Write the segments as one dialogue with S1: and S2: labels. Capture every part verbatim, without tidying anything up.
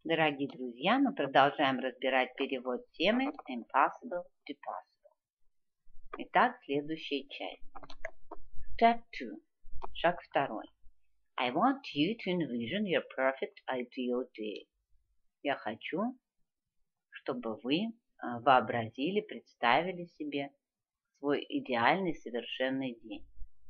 S1: Дорогие друзья, мы продолжаем разбирать перевод темы Impossible to Possible. Итак, следующая часть. Step two. Шаг второй. I want you to envision your perfect ideal day. Я хочу, чтобы вы вообразили, представили себе свой идеальный совершенный день.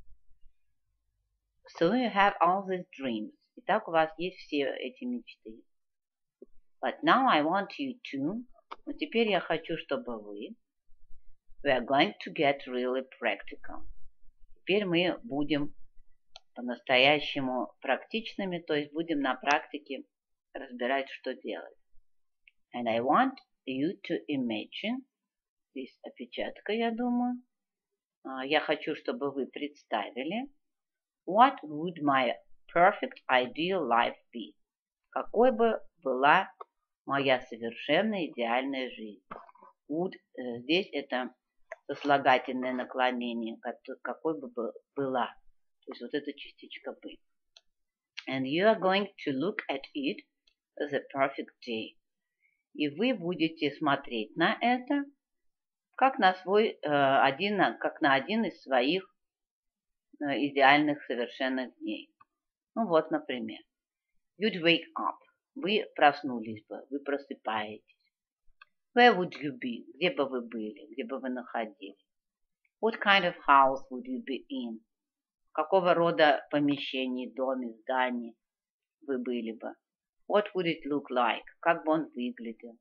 S1: So you have all these dreams. Итак, у вас есть все эти мечты. But now I want you to, но теперь я хочу, чтобы вы, we are going to get really practical. Теперь мы будем по-настоящему практичными, то есть будем на практике разбирать, что делать. And I want you to imagine, здесь опечатка, я думаю, я хочу, чтобы вы представили, what would my perfect ideal life be? Какой бы была моя совершенно идеальная жизнь. Would, здесь это сослагательное наклонение, какой бы была. То есть вот эта частичка бы. And you are going to look at it as a perfect day. И вы будете смотреть на это, как на свой один, как на один из своих идеальных совершенных дней. Ну вот, например. You'd wake up. Вы проснулись бы, вы просыпаетесь. Where would you be? Где бы вы были, где бы вы находились? What kind of house would you be in? Какого рода помещений, доме, здании вы были бы? What would it look like? Как бы он выглядел?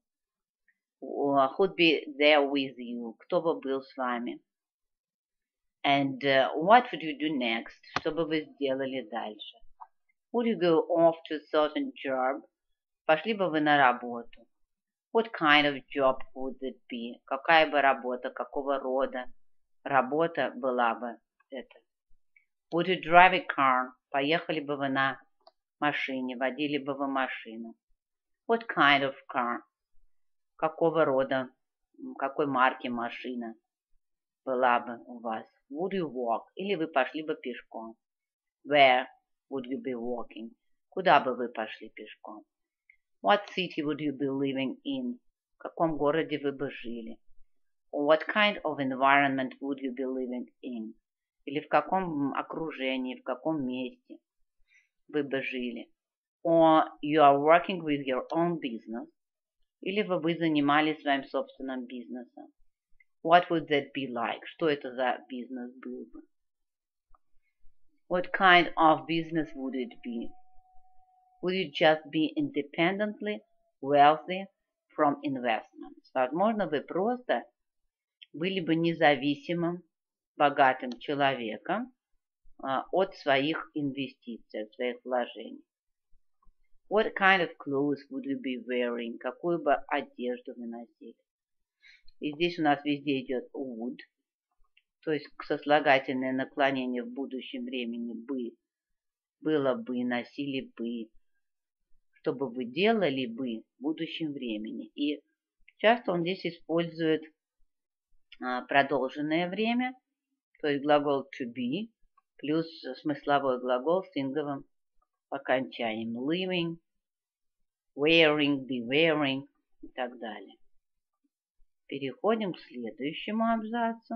S1: Who'd be there with you? Кто бы был с вами? And uh, what would you do next? Что бы вы сделали дальше? Would you go off to a certain job? Пошли бы вы на работу. What kind of job would it be? Какая бы работа, какого рода работа была бы это? Would you drive a car? Поехали бы вы на машине, водили бы вы машину. What kind of car? Какого рода, какой марки машина была бы у вас? Would you walk? Или вы пошли бы пешком? Where would you be walking? Куда бы вы пошли пешком? What city would you be living in? В каком городе вы бы жили? What kind of environment would you be living in? Или в каком окружении, в каком месте вы бы жили? Or you are working with your own business? Или вы бы занимались своим собственным бизнесом? What would that be like? Что это за бизнес был бы? What kind of business would it be? Would you just be independently wealthy from investments? Возможно, вы просто были бы независимым, богатым человеком uh, от своих инвестиций, от своих вложений. What kind of clothes would you be wearing? Какую бы одежду вы носили? И здесь у нас везде идет would, то есть сослагательное наклонение в будущем времени бы, было бы, носили бы. Что бы вы делали бы в будущем времени. И часто он здесь использует а, продолженное время, то есть глагол to be, плюс смысловой глагол с инговым окончанием. Living, wearing, be wearing и так далее. Переходим к следующему абзацу.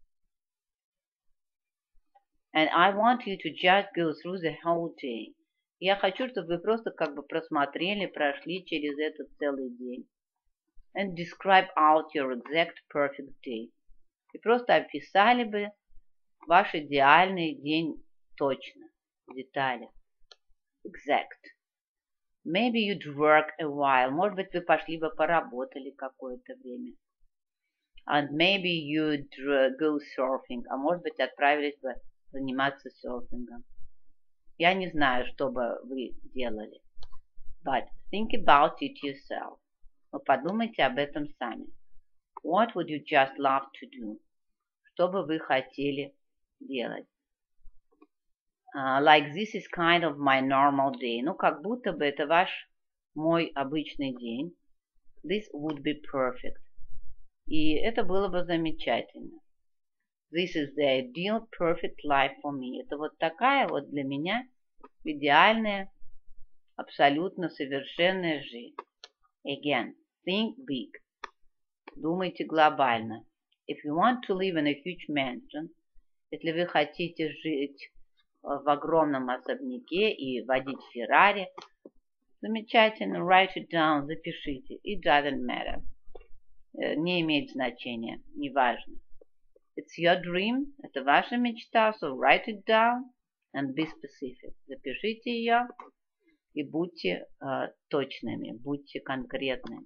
S1: And I want you to just go through the whole day. Я хочу, чтобы вы просто как бы просмотрели, прошли через этот целый день. And describe out your exact perfect day. И просто описали бы ваш идеальный день точно, в деталях. Exact. Maybe you'd work a while. Может быть, вы пошли бы поработали какое-то время. And maybe you'd go surfing. А может быть, отправились бы заниматься серфингом. Я не знаю, что бы вы делали. But think about it yourself. Но подумайте об этом сами. What would you just love to do? Что бы вы хотели делать? Uh, like this is kind of my normal day. Ну, как будто бы это ваш, мой обычный день. This would be perfect. И это было бы замечательно. This is the ideal perfect life for me. Это вот такая вот для меня идеальная абсолютно совершенная жизнь. Again, think big. Думайте глобально. If you want to live in a huge mansion, если вы хотите жить в огромном особняке и водить Феррари, замечательно, write it down, запишите. It doesn't matter. Не имеет значения, не важно. It's your dream, это ваша мечта, so write it down and be specific. Запишите ее и будьте uh, точными, будьте конкретными.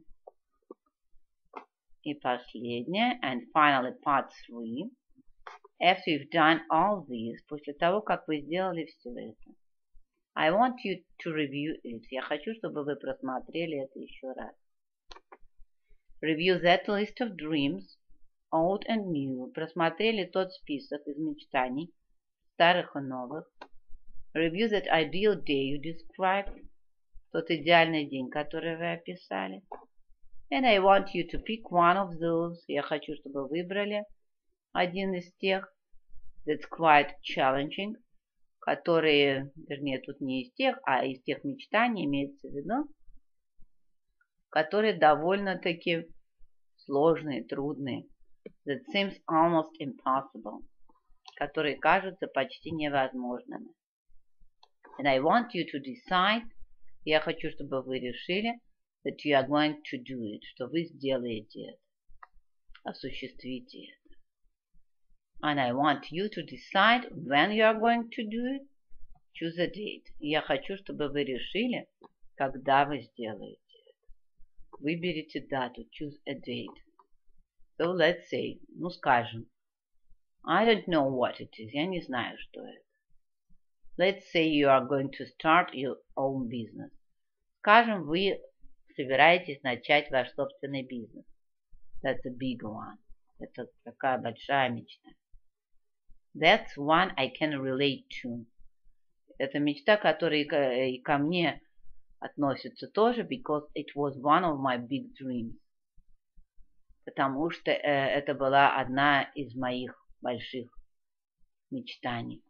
S1: И последнее, and finally part three. After you've done all these, после того, как вы сделали все это, I want you to review it. Я хочу, чтобы вы просмотрели это еще раз. Review that list of dreams, old and new. Просмотрели тот список из мечтаний, старых и новых. Review that ideal day you described. Тот идеальный день, который вы описали. And I want you to pick one of those. Я хочу, чтобы вы выбрали один из тех. That's quite challenging. Которые, вернее, тут не из тех, а из тех мечтаний имеется в виду, которые довольно-таки сложные, трудные. That seems almost impossible. Которые кажутся почти невозможными. And I want you to decide. Я хочу, чтобы вы решили that you are going to do it. Что вы сделаете это. Осуществите это. And I want you to decide when you are going to do it. Choose a date. Я хочу, чтобы вы решили, когда вы сделаете это. Выберите дату. Choose a date. So let's say, ну скажем, I don't know what it is. Я не знаю, что это. Let's say you are going to start your own business. Скажем, вы собираетесь начать ваш собственный бизнес. That's a big one. Это такая большая мечта. That's one I can relate to. Это мечта, которая и ко мне относится тоже, because it was one of my big dreams. Потому что э, это была одна из моих больших мечтаний.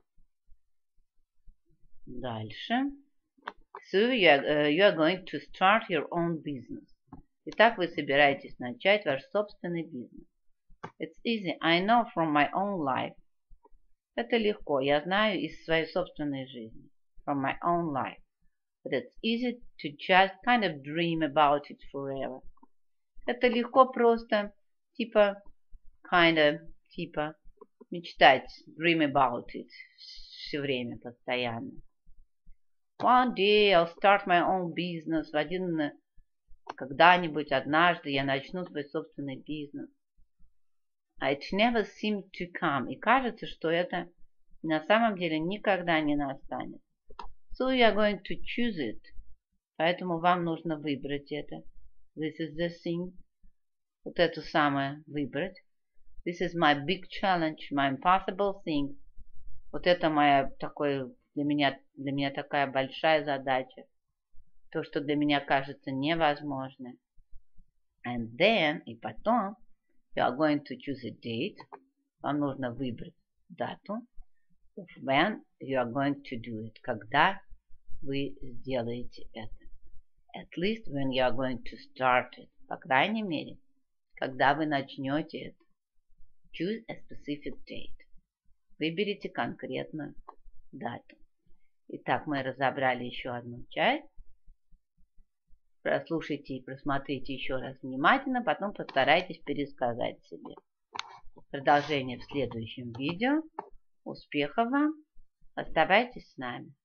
S1: Дальше. So you are, uh, you are going to start your own business. Итак, вы собираетесь начать ваш собственный бизнес. It's easy. I know from my own life. Это легко. Я знаю из своей собственной жизни. From my own life. But it's easy to just kind of dream about it forever. Это легко просто, типа, kind of, типа, мечтать, dream about it, все время, постоянно. One day I'll start my own business. В один, когда-нибудь, однажды я начну свой собственный бизнес. It never seemed to come. И кажется, что это на самом деле никогда не настанет. So you are going to choose it. Поэтому вам нужно выбрать это. This is the thing. Вот это самое выбрать. This is my big challenge, my impossible thing. Вот это моя такой, для меня, для меня такая большая задача. То, что для меня кажется невозможным. And then, и потом, you are going to choose a date. Вам нужно выбрать дату. Of when you are going to do it. Когда вы сделаете это. At least when you are going to start it. По крайней мере, когда вы начнете это. Choose a specific date. Выберите конкретную дату. Итак, мы разобрали еще одну часть. Прослушайте и просмотрите еще раз внимательно, потом постарайтесь пересказать себе. Продолжение в следующем видео. Успехов вам! Оставайтесь с нами.